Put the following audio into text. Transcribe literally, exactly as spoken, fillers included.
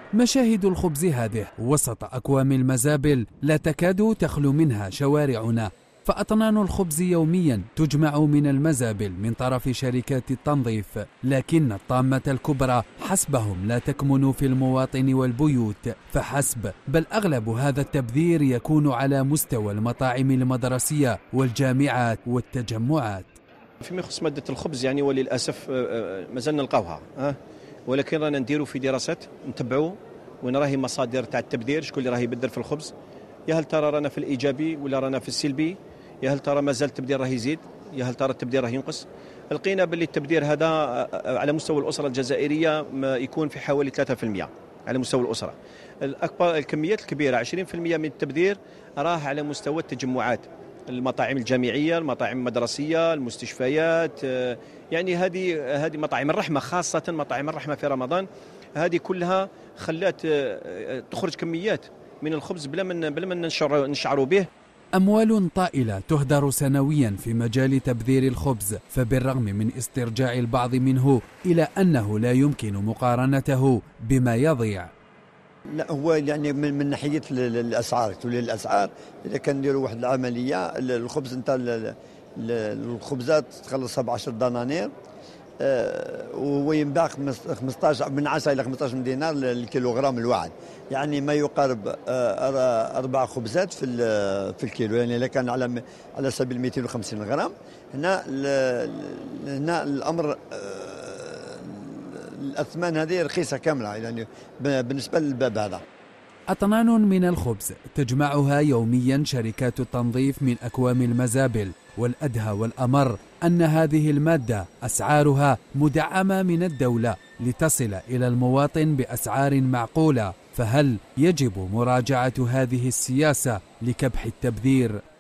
مشاهد الخبز هذه وسط أكوام المزابل لا تكاد تخلو منها شوارعنا، فأطنان الخبز يوميا تجمع من المزابل من طرف شركات التنظيف، لكن الطامة الكبرى حسبهم لا تكمن في المواطن والبيوت فحسب، بل أغلب هذا التبذير يكون على مستوى المطاعم المدرسية والجامعات والتجمعات. فيما يخص مادة الخبز يعني وللأسف مازال نلقاوها، ولكن رانا نديروا في دراسات نتبعوا وين راهي مصادر تاع التبذير، شكون اللي راهي يبذر في الخبز، يا هل ترى رانا في الإيجابي ولا رانا في السلبي، يا هل ترى مازال التبذير راه يزيد، يا هل ترى التبذير راه ينقص. لقينا باللي التبذير هذا على مستوى الأسرة الجزائرية يكون في حوالي ثلاثة بالمئة على مستوى الأسرة. الأكبر الكميات الكبيرة عشرين بالمئة من التبذير راه على مستوى التجمعات، المطاعم الجامعية، المطاعم المدرسية، المستشفيات، يعني هذه هذه مطاعم الرحمة، خاصة مطاعم الرحمة في رمضان، هذه كلها خلات تخرج كميات من الخبز بلا من بلا من نشعروا به. أموال طائلة تهدر سنويا في مجال تبذير الخبز، فبالرغم من استرجاع البعض منه إلى أنه لا يمكن مقارنته بما يضيع. لا هو يعني من, من ناحيه الاسعار، تولي الاسعار اذا كان نديروا واحد العمليه الخبز نتاع الخبزات تخلصها ب عشرة دنانير، وهو ينباع خمسطاش من عشرة الى خمسطاش دينار الكيلوغرام الواحد، يعني ما يقارب اربع خبزات في في الكيلو، يعني اذا كان على على سبيل مئتين وخمسين غرام. هنا هنا الامر الأثمان هذه رخيصة كاملة يعني بالنسبة للباب هذا. أطنان من الخبز تجمعها يوميا شركات التنظيف من أكوام المزابل، والأدهى والأمر أن هذه المادة أسعارها مدعمة من الدولة لتصل إلى المواطن بأسعار معقولة، فهل يجب مراجعة هذه السياسة لكبح التبذير؟